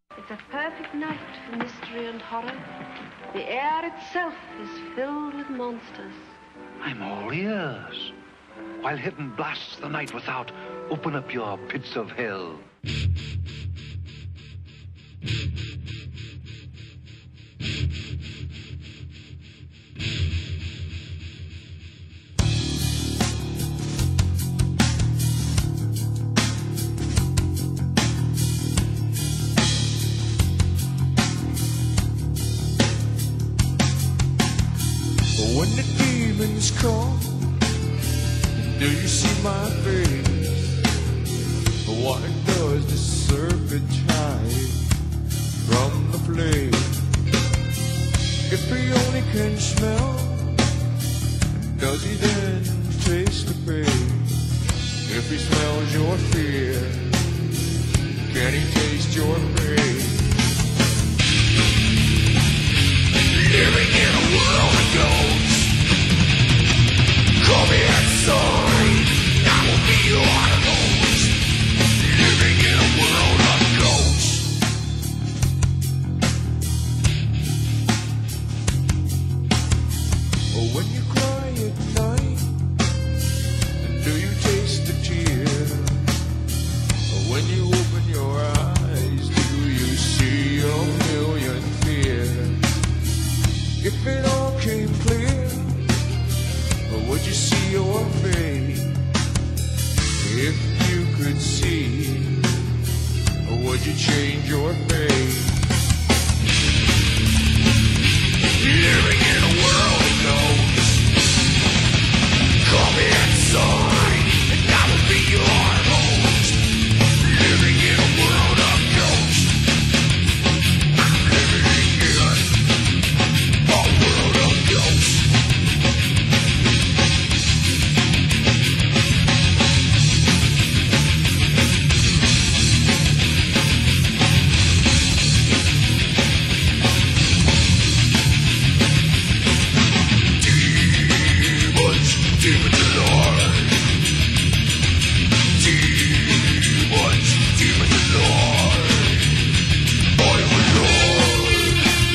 It's a perfect night for mystery and horror. The air itself is filled with monsters. I'm all ears. While heaven blasts the night without, open up your pits of hell. When the demons come, do you see my face? What does the serpent hide from the flame? If he only can smell, does he then taste the pain? If he smells your fear, can he taste your pain? Living in a world of ghosts, call me outside, I will be your host. Living in a world of ghosts. When you cry at night, do you taste the tear? When you open your eyes, do you see a million fears? If it all came clear, would you see your fate? If you could see, would you change your fate? Living in a world of ghosts, call me inside, and I will be your host. Living in a world of ghosts, I'm living in a world of ghosts. Demons alive. Demons alive. I am alive.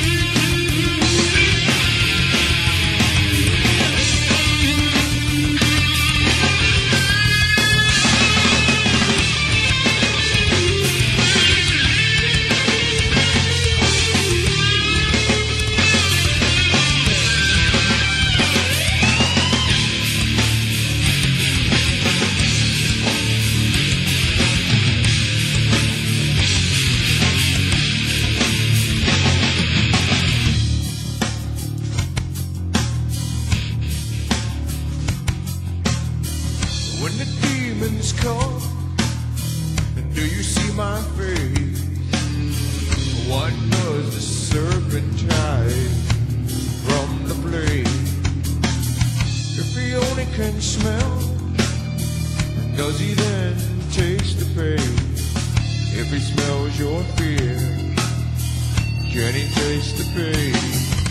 When the demons come, do you see my face? What does the serpent hide from the flame? If he only can smell, does he then taste the pain? If he smells your fear, can he taste the pain?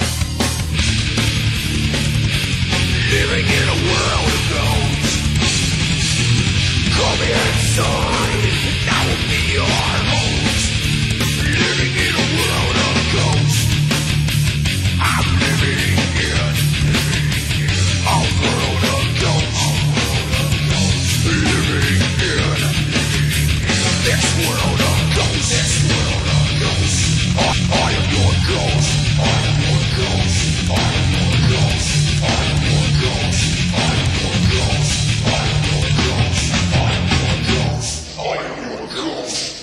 Living in a world of ghosts, call me inside, and I will be your host. Living in a world of ghosts, I'm living in a world of ghosts. Living in this world of ghosts. This world of ghosts. I am your ghost. I am your ghost. I am your ghost. I am your ghost. I am your ghost. I am your ghost. I am your ghost. I am your ghost.